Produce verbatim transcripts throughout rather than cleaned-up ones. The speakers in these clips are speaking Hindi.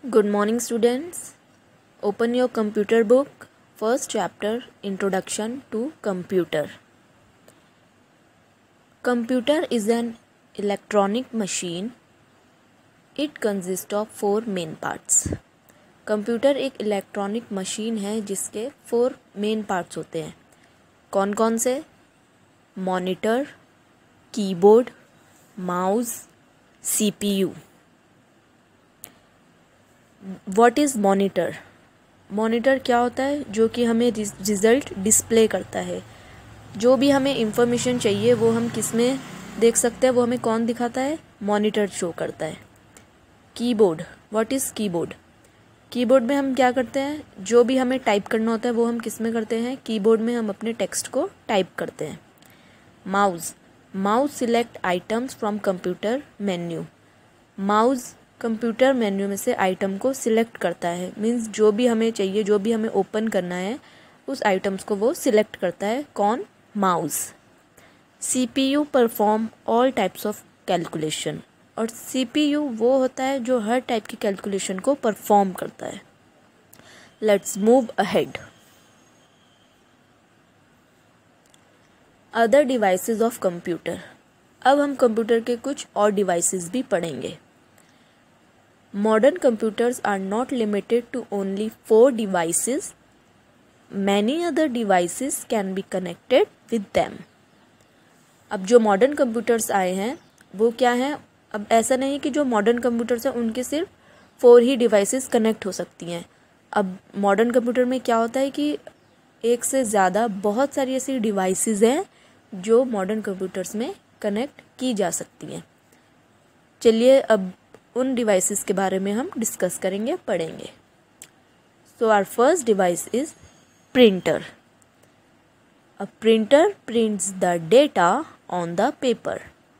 Good morning, students. Open your computer book. First chapter, Introduction to Computer. Computer is an electronic machine. It consists of four main parts. Computer एक इलेक्ट्रॉनिक मशीन है जिसके फोर मेन पार्ट्स होते हैं. कौन कौन से? Monitor, keyboard, mouse, CPU. What is monitor? Monitor क्या होता है? जो कि हमें रिज़ल्ट डिस्प्ले करता है. जो भी हमें इंफॉर्मेशन चाहिए वो हम किस में देख सकते हैं, वो हमें कौन दिखाता है? मॉनिटर शो करता है. Keyboard, what is keyboard? Keyboard में हम क्या करते हैं? जो भी हमें टाइप करना होता है वो हम किस में करते हैं? कीबोर्ड में हम अपने टेक्स्ट को टाइप करते हैं. Mouse, mouse select items from computer menu. Mouse computer menu में से आइटम को सिलेक्ट करता है. मीन्स जो भी हमें चाहिए, जो भी हमें ओपन करना है उस आइटम्स को वो सिलेक्ट करता है. कौन? Mouse. CPU perform all types of calculation. और सीपीयू वो होता है जो हर टाइप की कैलकुलेशन को परफॉर्म करता है. Let's move ahead. Other devices of computer. अब हम कंप्यूटर के कुछ और डिवाइसेस भी पढ़ेंगे. Modern computers are not limited to only four devices. Many other devices can be connected with them. अब जो मॉडर्न कंप्यूटर्स आए हैं वो क्या हैं? अब ऐसा नहीं कि जो मॉडर्न कंप्यूटर्स हैं उनके सिर्फ फोर ही डिवाइसेस कनेक्ट हो सकती हैं. अब मॉडर्न कंप्यूटर में क्या होता है कि एक से ज़्यादा बहुत सारी ऐसी डिवाइसेस हैं जो मॉडर्न कंप्यूटर्स में कनेक्ट की जा सकती हैं. चलिए अब उन डिवाइसेस के बारे में हम डिस्कस करेंगे, पढ़ेंगे. So our first device is printer. A printer prints the data on the paper.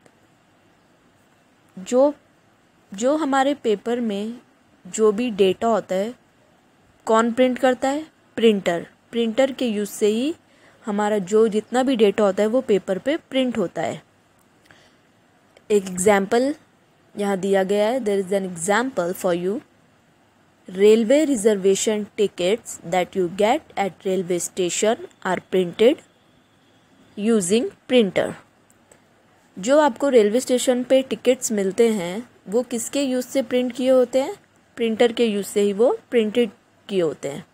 जो जो हमारे पेपर में जो भी डेटा होता है कौन प्रिंट करता है? प्रिंटर. प्रिंटर के यूज़ से ही हमारा जो जितना भी डेटा होता है वो पेपर पे प्रिंट होता है. एक एग्जाम्पल यहाँ दिया गया है. There is an example for you. Railway reservation tickets that you get at railway station are printed using printer. जो आपको रेलवे स्टेशन पे टिकट्स मिलते हैं वो किसके यूज़ से प्रिंट किए होते हैं? प्रिंटर के यूज़ से ही वो प्रिंटेड किए होते हैं.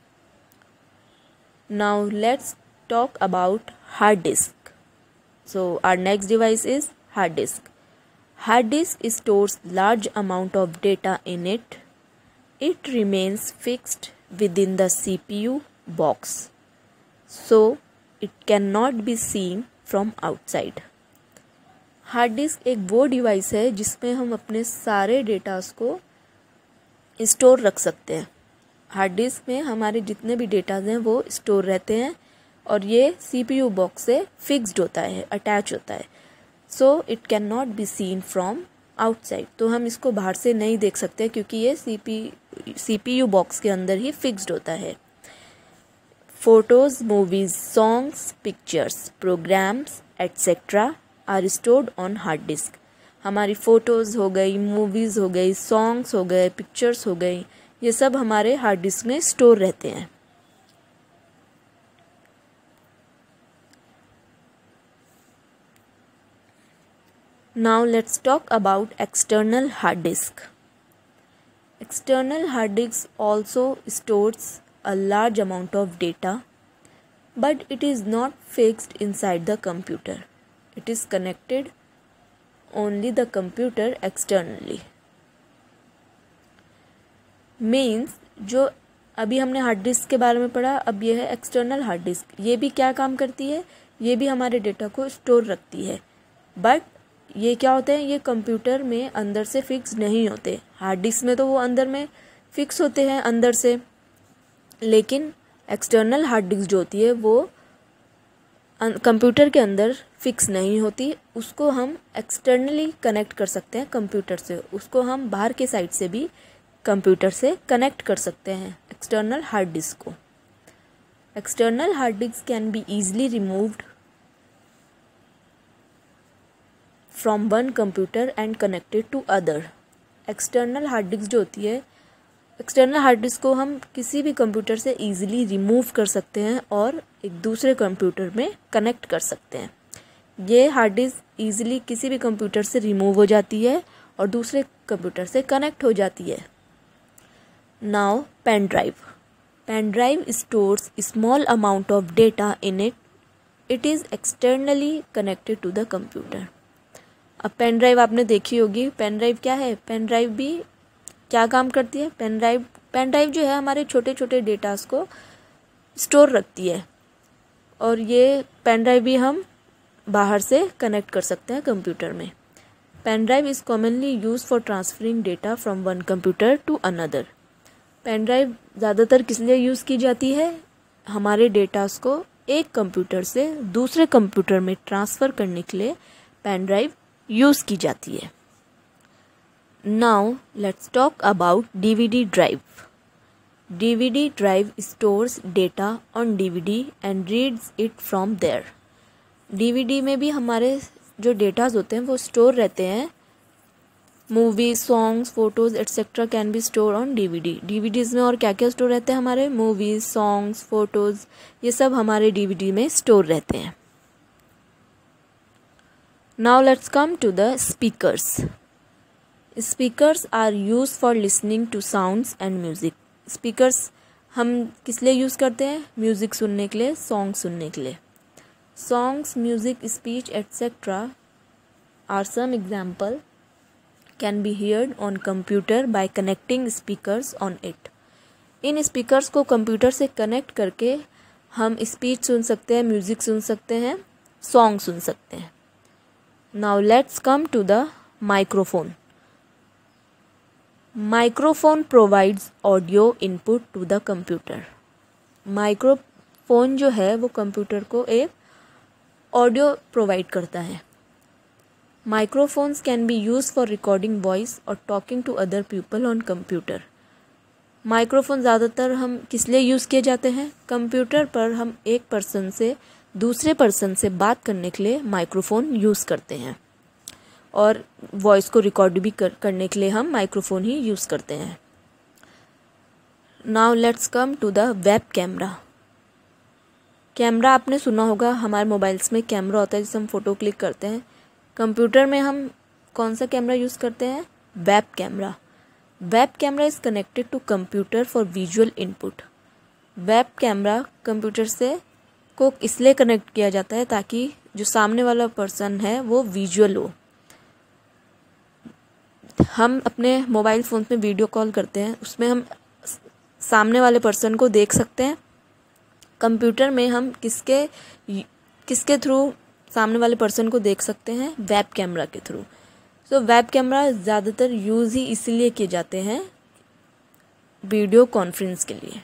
Now let's talk about hard disk. So our next device is hard disk. Hard disk stores large amount of data in it. It remains fixed within the C P U box, so it cannot be seen from outside. Hard disk एक वो डिवाइस है जिसमें हम अपने सारे डेटास को स्टोर रख सकते हैं. हार्ड डिस्क में हमारे जितने भी डेटाज हैं वो स्टोर रहते हैं और ये C P U बॉक्स से फिक्स्ड होता है, अटैच होता है. So it can not be seen from outside. तो हम इसको बाहर से नहीं देख सकते क्योंकि ये C P C P U box के अंदर ही फिक्स्ड होता है. Photos, movies, songs, pictures, programs etcetera are stored on hard disk. हमारी फ़ोटोज़ हो गई, मूवीज़ हो गई, सॉन्ग्स हो गए, पिक्चर्स हो गई, ये सब हमारे हार्ड डिस्क में स्टोर रहते हैं. Now let's talk about external hard disk. External hard disk also stores a large amount of data, but it is not fixed inside the computer. It is connected only the computer externally. Means जो अभी हमने हार्ड डिस्क के बारे में पढ़ा, अब ये है एक्सटर्नल हार्ड डिस्क. ये भी क्या काम करती है? ये भी हमारे डेटा को स्टोर रखती है, बट ये क्या होते हैं? ये कंप्यूटर में अंदर से फिक्स नहीं होते. हार्ड डिस्क में तो वो अंदर में फिक्स होते हैं अंदर से, लेकिन एक्सटर्नल हार्ड डिस्क जो होती है वो कंप्यूटर के अंदर फिक्स नहीं होती. उसको हम एक्सटर्नली कनेक्ट कर सकते हैं कंप्यूटर से. उसको हम बाहर के साइड से भी कंप्यूटर से कनेक्ट कर सकते हैं एक्सटर्नल हार्ड डिस्क को. External hard disk can be easily removed from one computer and connected to other. External hard disk जो होती है एक्सटर्नल हार्ड डिस्क को हम किसी भी कंप्यूटर से इजीली रिमूव कर सकते हैं और एक दूसरे कंप्यूटर में कनेक्ट कर सकते हैं। ये हार्ड डिस्क इजीली किसी भी कंप्यूटर से रिमूव हो जाती है और दूसरे कंप्यूटर से कनेक्ट हो जाती है। Now pen drive. Pen drive stores small amount of data in it it is externally connected to the computer. अब पेन ड्राइव आपने देखी होगी। पेन ड्राइव क्या है? पेन ड्राइव भी क्या काम करती है? पेन ड्राइव पेन ड्राइव जो है हमारे छोटे छोटे डेटास को स्टोर रखती है और ये पेन ड्राइव भी हम बाहर से कनेक्ट कर सकते हैं कंप्यूटर में। Pen drive is commonly use for transferring data from one computer to another. Pen drive ज़्यादातर किस लिए यूज़ की जाती है? हमारे डेटास को एक कंप्यूटर से दूसरे कंप्यूटर में ट्रांसफ़र करने के लिए पेन ड्राइव यूज़ की जाती है। Now let's talk about DVD drive. DVD drive stores data on DVD and reads it from there. DVD में भी हमारे जो डेटाज होते हैं वो स्टोर रहते हैं। Movie, songs, photos etcetera can be store on DVD. DVDs में और क्या क्या स्टोर रहते हैं हमारे? मूवीज़, सॉन्ग्स, फोटोज़, ये सब हमारे डीवीडी में स्टोर रहते हैं। Now let's come to the speakers. Speakers are use for listening to sounds and music. Speakers हम किस लिए यूज़ करते हैं? म्यूज़िक सुनने के लिए, सॉन्ग सुनने के लिए। Songs, music, speech etcetera are some example can be heard on computer by connecting speakers on it. इन स्पीकर्स को कंप्यूटर से कनेक्ट करके हम स्पीच सुन सकते हैं, म्यूज़िक सुन सकते हैं, सॉन्ग सुन सकते हैं। Now let's come to the microphone. Microphone provides audio input to the computer. Microphone जो है वो कंप्यूटर को एक ऑडियो प्रोवाइड करता है। Microphones can be use for recording voice और talking to other people on computer. Microphone ज़्यादातर हम किस लिए यूज़ किए जाते हैं? कंप्यूटर पर हम एक पर्सन से दूसरे पर्सन से बात करने के लिए माइक्रोफोन यूज़ करते हैं और वॉइस को रिकॉर्ड भी कर, करने के लिए हम माइक्रोफोन ही यूज़ करते हैं। Now let's come to the web camera. Camera आपने सुना होगा, हमारे मोबाइल्स में कैमरा होता है जिससे हम फ़ोटो क्लिक करते हैं। कंप्यूटर में हम कौन सा कैमरा यूज़ करते हैं? Web camera. Web camera is connected to computer for visual input. Web camera computer से को इसलिए कनेक्ट किया जाता है ताकि जो सामने वाला पर्सन है वो विजुअल हो। हम अपने मोबाइल फ़ोन में वीडियो कॉल करते हैं, उसमें हम सामने वाले पर्सन को देख सकते हैं। कंप्यूटर में हम किसके किसके थ्रू सामने वाले पर्सन को देख सकते हैं? वेब कैमरा के थ्रू। सो वेब कैमरा ज़्यादातर यूज़ ही इसलिए किए जाते हैं वीडियो कॉन्फ्रेंस के लिए।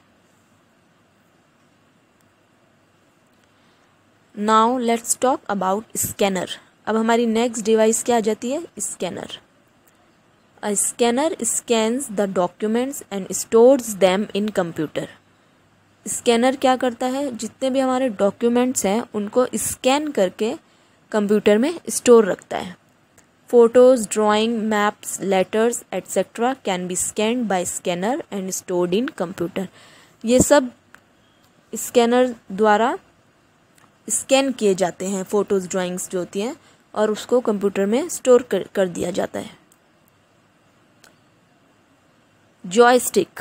Now let's talk about scanner. अब हमारी नेक्स्ट डिवाइस क्या आ जाती है? Scanner. A scanner scans the documents and stores them in computer. Scanner क्या करता है? जितने भी हमारे डॉक्यूमेंट्स हैं उनको स्कैन करके कंप्यूटर में स्टोर रखता है। Photos, drawing, maps, letters etcetera can be scanned by scanner and stored in computer. ये सब स्कैनर द्वारा स्कैन किए जाते हैं, फ़ोटोज़, ड्राइंग्स जो होती हैं, और उसको कंप्यूटर में स्टोर कर कर दिया जाता है। जॉयस्टिक।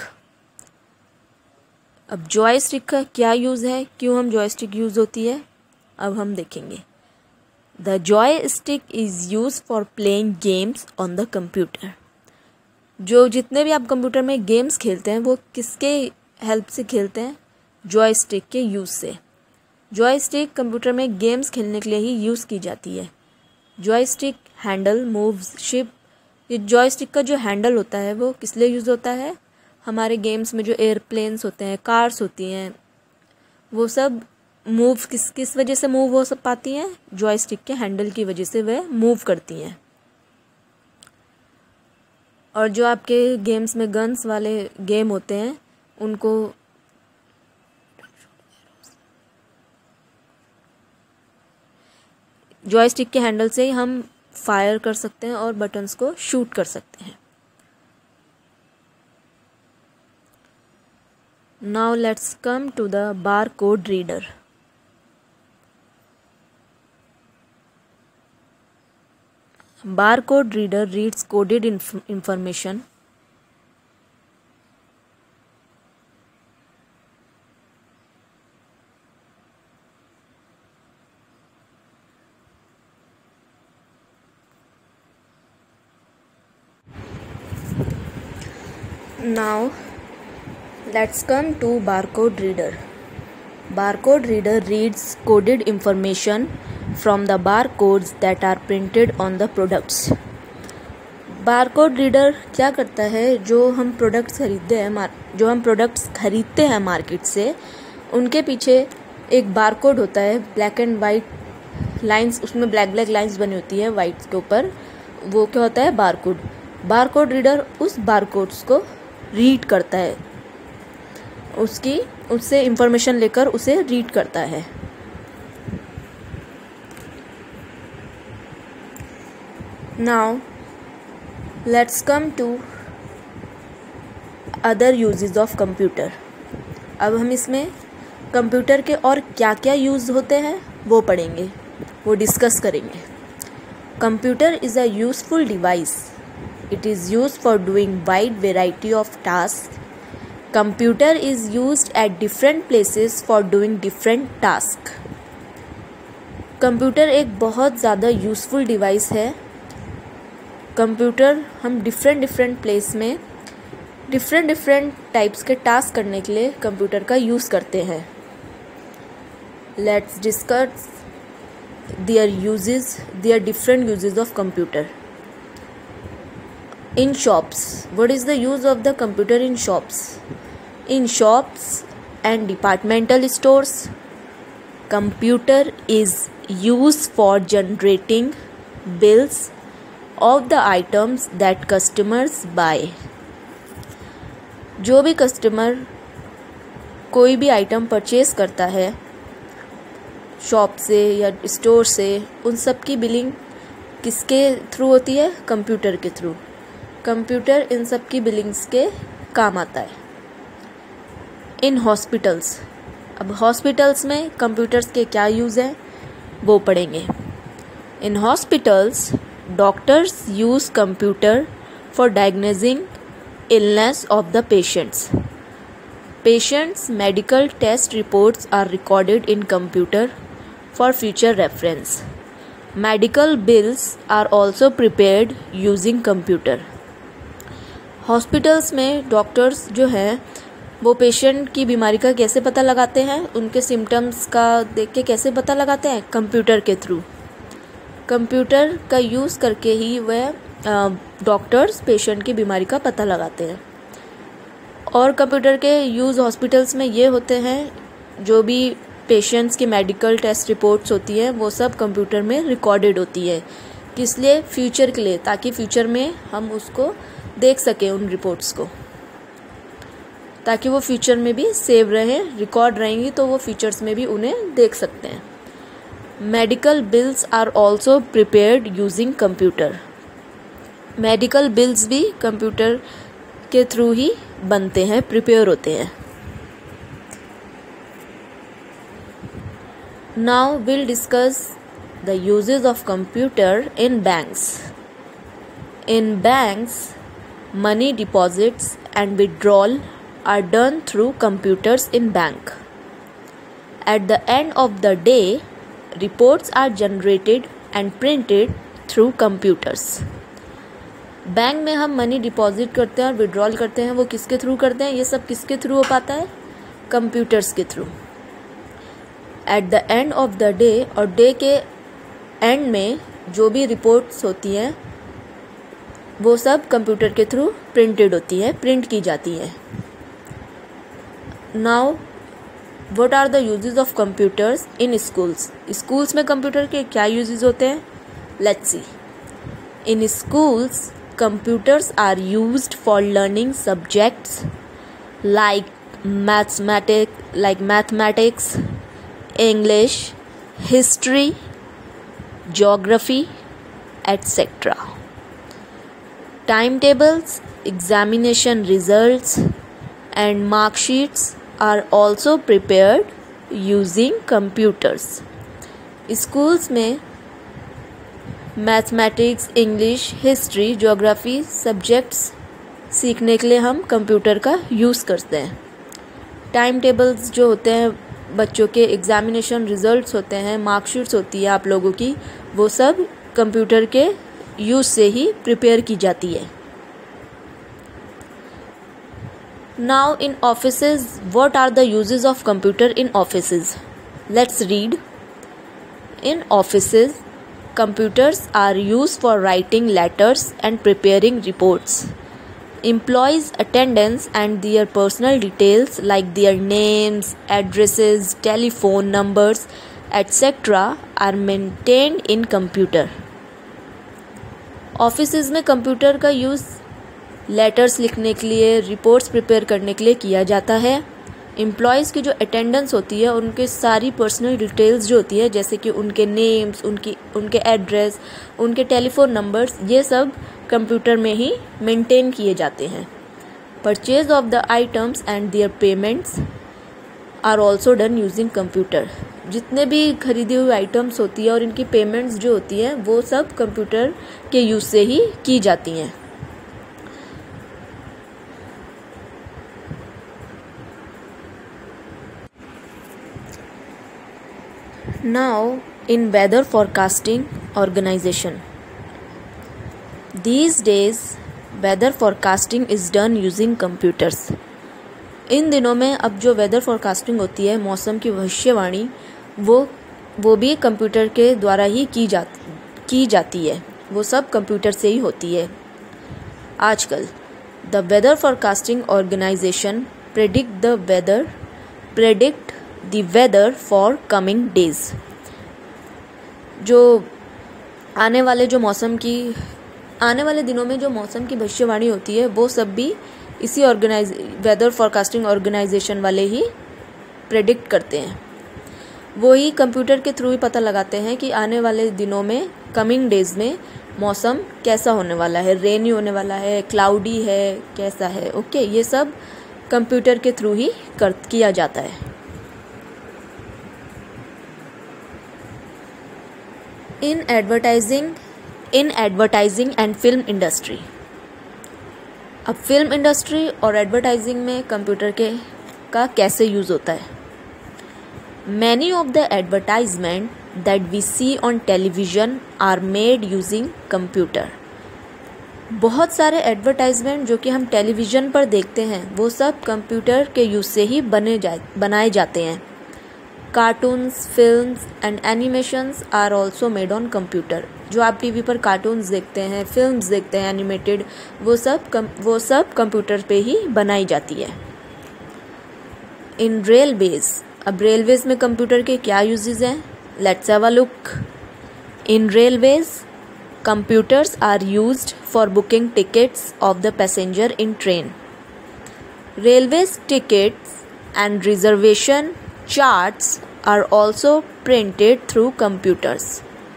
अब जॉयस्टिक का क्या यूज़ है? क्यों हम जॉयस्टिक यूज़ होती है? अब हम देखेंगे। The joystick is use for playing games on the computer. जो जितने भी आप कंप्यूटर में गेम्स खेलते हैं वो किसके हेल्प से खेलते हैं? जॉयस्टिक के यूज़ से। जॉयस्टिक कंप्यूटर में गेम्स खेलने के लिए ही यूज़ की जाती है। Joystick handle moves ship. ये जॉयस्टिक का जो हैंडल होता है वो किस लिए यूज़ होता है? हमारे गेम्स में जो एयरप्लेन्स होते हैं, कार्स होती हैं, वो सब मूव किस किस वजह से मूव हो सब पाती हैं? जॉयस्टिक के हैंडल की वजह से वह मूव करती हैं। और जो आपके गेम्स में गन्स वाले गेम होते हैं उनको जॉयस्टिक के हैंडल से ही हम फायर कर सकते हैं और बटन्स को शूट कर सकते हैं। Now let's come to the barcode reader. Barcode reader reads coded inf- information. Now let's come to barcode reader. Barcode reader reads coded information from the barcodes that are printed on the products. Barcode reader क्या करता है, जो हम प्रोडक्ट्स खरीदते हैं जो हम प्रोडक्ट्स खरीदते हैं मार्केट से, उनके पीछे एक बारकोड होता है, ब्लैक एंड वाइट लाइंस, उसमें ब्लैक ब्लैक लाइंस बनी होती है वाइट के ऊपर, वो क्या होता है, बारकोड. बारकोड रीडर उस बारकोड्स को रीड करता है, उसकी उससे इंफॉर्मेशन लेकर उसे रीड करता है. Now let's come to other uses of computer. अब हम इसमें कंप्यूटर के और क्या क्या यूज़ होते हैं वो पढ़ेंगे, वो डिस्कस करेंगे. Computer is a useful device. It is used for doing wide variety of tasks. Computer is used at different places for doing different tasks. Computer एक बहुत ज़्यादा यूज़फुल डिवाइस है. कंप्यूटर हम डिफरेंट डिफरेंट प्लेस में डिफरेंट डिफरेंट टाइप्स के टास्क करने के लिए कंप्यूटर का यूज़ करते हैं. Let's discuss their uses, their different uses of computer. In shops, what is the use of the computer in shops? In shops and departmental stores, computer is used for generating bills of the items that customers buy. जो भी कस्टमर कोई भी आइटम परचेज करता है शॉप से या स्टोर से, उन सब की बिलिंग किसके थ्रू होती है, कंप्यूटर के थ्रू. कंप्यूटर इन सब की बिलिंग्स के काम आता है. इन हॉस्पिटल्स, अब हॉस्पिटल्स में कंप्यूटर्स के क्या यूज़ हैं वो पढ़ेंगे. In hospitals doctors use computer for diagnosing illness of the patients. Patients medical test reports are recorded in computer for future reference. Medical bills are also prepared using computer. Hospitals में डॉक्टर्स जो हैं वो पेशेंट की बीमारी का कैसे पता लगाते हैं, उनके सिम्टम्स का देख के कैसे पता लगाते हैं, कंप्यूटर के थ्रू. कंप्यूटर का यूज़ करके ही वह डॉक्टर्स पेशेंट की बीमारी का पता लगाते हैं. और कंप्यूटर के यूज़ हॉस्पिटल्स में ये होते हैं, जो भी पेशेंट्स की मेडिकल टेस्ट रिपोर्ट्स होती हैं वो सब कंप्यूटर में रिकॉर्डेड होती है. किस लिए, फ्यूचर के लिए, ताकि फ्यूचर में हम उसको देख सकें, उन रिपोर्ट्स को, ताकि वो फ्यूचर में भी सेव रहें, रिकॉर्ड रहेंगी तो वो फ्यूचर्स में भी उन्हें देख सकते हैं. Medical bills are also prepared using computer. Medical bills भी कंप्यूटर के थ्रू ही बनते हैं, प्रिपेयर होते हैं. Now will discuss the uses of computer in banks. In banks money deposits and withdrawal are done through computers in bank. At the end of the day, reports are generated and printed through computers. Bank में हम मनी डिपॉजिट करते हैं और विड्रॉल करते हैं, वो किसके थ्रू करते हैं, ये सब किसके थ्रू हो पाता है, कंप्यूटर्स के through. At the end of the day, और डे के एंड में जो भी रिपोर्ट्स होती हैं वो सब कंप्यूटर के थ्रू प्रिंटेड होती है, प्रिंट की जाती है. Now what are the uses of computers in schools. Schools में कंप्यूटर के क्या यूजेस होते हैं, let's see. In schools computers are used for learning subjects like mathematic like mathematics English, history, geography etcetera. Timetables, examination results and mark sheets are also prepared using computers. Schools में mathematics, English, history, geography subjects सीखने के लिए हम कंप्यूटर का यूज़ करते हैं। टाइम टेबल्स जो होते हैं, बच्चों के एग्ज़ामिनेशन रिज़ल्ट्स होते हैं, मार्कशीट्स होती है आप लोगों की, वो सब कंप्यूटर के यूज़ से ही प्रिपेयर की जाती है। Now in offices, what are the uses of computer in offices? Let's read. In offices, computers are used for writing letters and preparing reports. Employees' attendance and their personal details like their names, addresses, telephone numbers, et cetera are maintained in computer. Offices में कंप्यूटर का यूज़ लेटर्स लिखने के लिए, रिपोर्ट्स प्रिपेयर करने के लिए किया जाता है। एम्प्लॉयज़ की जो अटेंडेंस होती है, उनके सारी पर्सनल डिटेल्स जो होती है, जैसे कि उनके नेम्स, उनकी उनके एड्रेस, उनके टेलीफोन नंबर्स, ये सब कंप्यूटर में ही मेंटेन किए जाते हैं। Purchase of the items and their payments are also done using computer. जितने भी खरीदी हुई आइटम्स होती है और इनकी पेमेंट्स जो होती हैं, वो सब कंप्यूटर के यूज़ से ही की जाती हैं। Now in weather forecasting organization. These days weather forecasting is done using computers. इन दिनों में अब जो वेदर फोरकास्टिंग होती है, मौसम की भविष्यवाणी, वो वो भी कंप्यूटर के द्वारा ही की जाती की जाती है। वो सब कंप्यूटर से ही होती है आजकल। The weather forecasting organisation predict the weather predict the weather for coming days. जो आने वाले जो मौसम की आने वाले दिनों में जो मौसम की भविष्यवाणी होती है, वो सब भी इसी ऑर्गेनाइज वेदर फोरकास्टिंग ऑर्गेनाइजेशन वाले ही प्रेडिक्ट करते हैं। वो ही कंप्यूटर के थ्रू ही पता लगाते हैं कि आने वाले दिनों में, कमिंग डेज में मौसम कैसा होने वाला है, रेनी होने वाला है, क्लाउडी है, कैसा है। ओके, ये सब कंप्यूटर के थ्रू ही कर किया जाता है। In advertising in advertising and film industry. अब फिल्म इंडस्ट्री और एडवर्टाइजिंग में कंप्यूटर के का कैसे यूज़ होता है? Many of the advertisement that we see on television are made using computer. बहुत सारे एडवर्टाइजमेंट जो कि हम टेलीविज़न पर देखते हैं, वो सब कंप्यूटर के यूज़ से ही बने जाए बनाए जाते हैं। Cartoons, films and animations are also made on computer. जो आप टीवी पर कार्टून्स देखते हैं, फिल्म्स देखते हैं एनिमेटेड, वो सब कम, वो सब कंप्यूटर पे ही बनाई जाती है। इन रेलवेज, अब रेलवेज में कंप्यूटर के क्या यूजेस हैं? Let's have a look. In railways, computers are used for booking tickets of the passenger in train. Railways tickets and reservation charts are also printed through computers.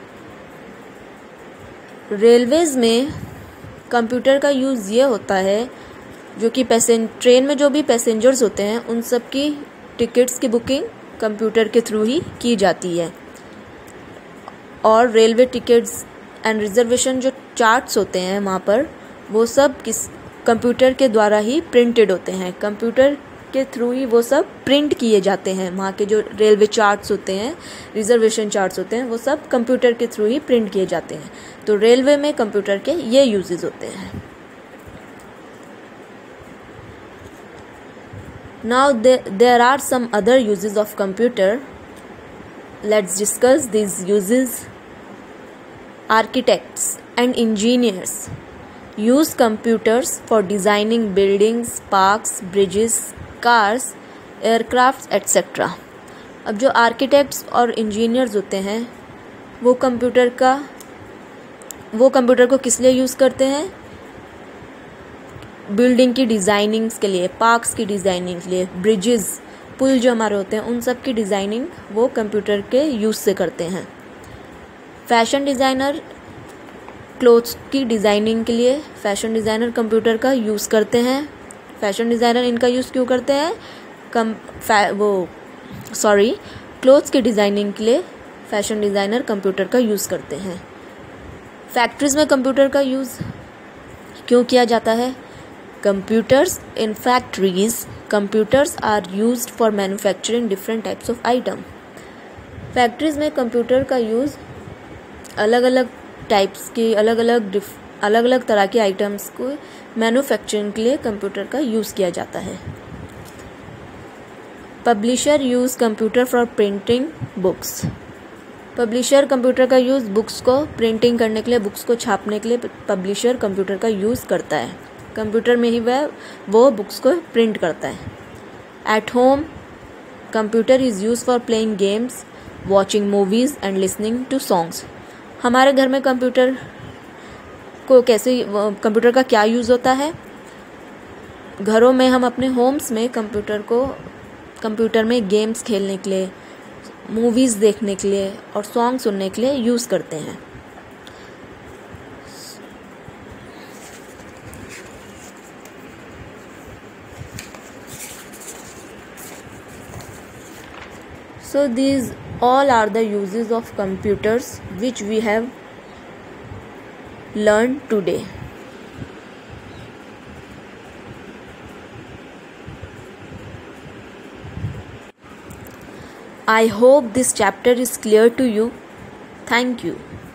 Railways में कंप्यूटर का यूज़ ये होता है जो कि पैसें ट्रेन में जो भी पैसेंजर्स होते हैं, उन सब की टिकट्स की बुकिंग कंप्यूटर के थ्रू ही की जाती है। और रेलवे टिकट्स एंड रिजर्वेशन जो चार्ट्स होते हैं वहाँ पर, वो सब किस कंप्यूटर के द्वारा ही प्रिंटेड होते हैं। कंप्यूटर के थ्रू ही वो सब प्रिंट किए जाते हैं। वहाँ के जो रेलवे चार्ट्स होते हैं, रिजर्वेशन चार्ट्स होते हैं, वो सब कंप्यूटर के थ्रू ही प्रिंट किए जाते हैं। तो रेलवे में कंप्यूटर के ये यूजेस होते हैं। Now there are some other uses of computer. Let's discuss this uses. Architects and engineers use computers for designing buildings, parks, bridges, cars, aircrafts, et cetera. अब जो आर्किटेक्ट्स और इंजीनियर्स होते हैं, वो कंप्यूटर का वो कंप्यूटर को किस लिए यूज़ करते हैं? बिल्डिंग की डिज़ाइनिंग्स के लिए, पार्क्स की डिज़ाइनिंग के लिए, ब्रिजेस, पुल जो हमारे होते हैं, उन सब की डिज़ाइनिंग वो कंप्यूटर के यूज़ से करते हैं। फैशन डिज़ाइनर क्लोथ्स की डिज़ाइनिंग के लिए फैशन डिज़ाइनर कंप्यूटर का यूज़ करते हैं। फैशन डिज़ाइनर इनका यूज़ क्यों करते हैं? कम वो सॉरी क्लोथ्स की डिज़ाइनिंग के लिए फैशन डिज़ाइनर कंप्यूटर का यूज़ करते हैं। फैक्ट्रीज़ में कंप्यूटर का यूज़ क्यों किया जाता है? Computers in factories computers are used for manufacturing different types of item. Factories में कंप्यूटर का यूज़ अलग अलग टाइप्स की अलग अलग अलग अलग तरह के आइटम्स को मैन्युफैक्चरिंग के लिए कंप्यूटर का यूज़ किया जाता है। Publisher use computer for printing books. Publisher computer का यूज़ बुक्स को प्रिंटिंग करने के लिए, बुक्स को छापने के लिए पब्लिशर कंप्यूटर का यूज़ करता है। कंप्यूटर में ही वह वो बुक्स को प्रिंट करता है। At home computer is use for playing games, watching movies and listening to songs. हमारे घर में कंप्यूटर को कैसे कंप्यूटर का क्या यूज़ होता है? घरों में हम अपने होम्स में कंप्यूटर को कंप्यूटर में गेम्स खेलने के लिए, मूवीज़ देखने के लिए और सॉन्ग सुनने के लिए यूज़ करते हैं। So these all are the uses of computers which we have learned today. I hope this chapter is clear to you. Thank you.